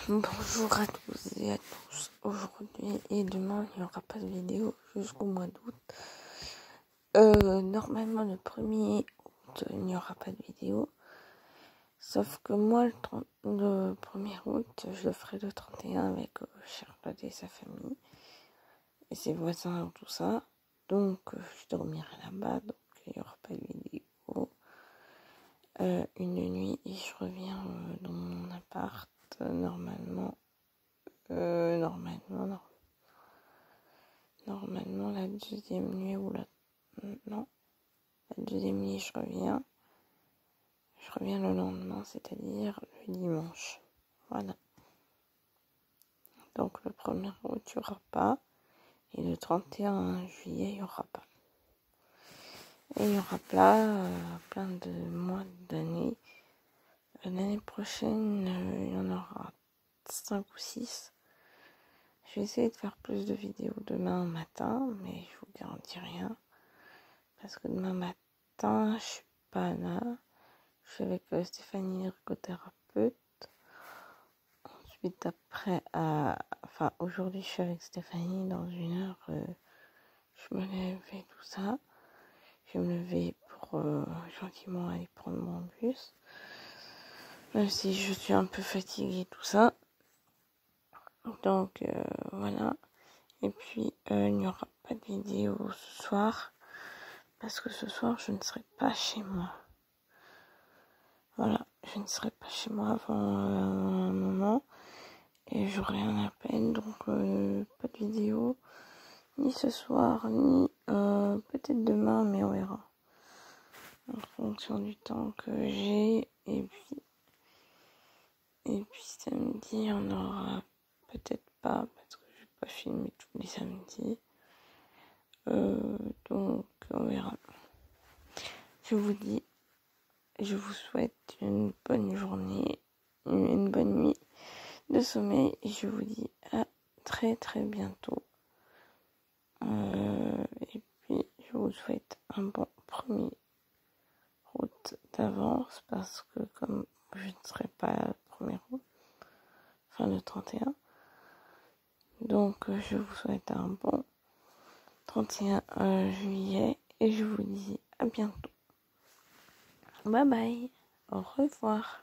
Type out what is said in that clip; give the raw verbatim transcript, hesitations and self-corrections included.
Bonjour à tous et à tous. Aujourd'hui et demain, il n'y aura pas de vidéo jusqu'au mois d'août. Euh, normalement, le premier août, il n'y aura pas de vidéo. Sauf que moi, le, trente, le premier août, je le ferai le trente et un avec euh, Charlotte et sa famille. Et ses voisins, tout ça. Donc, euh, je dormirai là-bas. Donc, il n'y aura pas de vidéo. Euh, une nuit et je reviens euh, dans mon appart. Euh, normalement. Euh, normalement, non. Normalement, la deuxième nuit ou la... Non. La deuxième nuit, je reviens. Je reviens le lendemain, c'est-à-dire le dimanche. Voilà. Donc, le premier août, il n'y aura pas. Et le trente et un juillet, il n'y aura pas. Et il y aura plein, euh, plein de mois d'années. L'année prochaine, euh, il y en aura cinq ou six. Je vais essayer de faire plus de vidéos demain matin, mais je vous garantis rien. Parce que demain matin, je suis pas là. Je suis avec euh, Stéphanie, ergothérapeute. Ensuite, après, à... enfin, aujourd'hui, je suis avec Stéphanie. Dans une heure, euh, je me lève et tout ça. Je vais me lever pour euh, gentiment aller prendre mon bus. Même si je suis un peu fatiguée, tout ça. Donc, euh, voilà. Et puis, euh, il n'y aura pas de vidéo ce soir. Parce que ce soir, je ne serai pas chez moi. Voilà, je ne serai pas chez moi avant euh, un moment. Et j'aurai un appel, donc euh, pas de vidéo. Ni ce soir, ni euh, peut-être demain, mais on verra. En fonction du temps que j'ai. Et puis, et puis samedi, on aura peut-être pas, parce que je vais pas filmer tous les samedis. Euh, donc, on verra. Je vous dis, je vous souhaite une bonne journée, une bonne nuit de sommeil. Et je vous dis à très très bientôt. Euh, et puis, je vous souhaite un bon premier août d'avance parce que comme je ne serai pas le premier août, enfin le trente et un, donc je vous souhaite un bon trente et un juillet et je vous dis à bientôt. Bye bye, au revoir.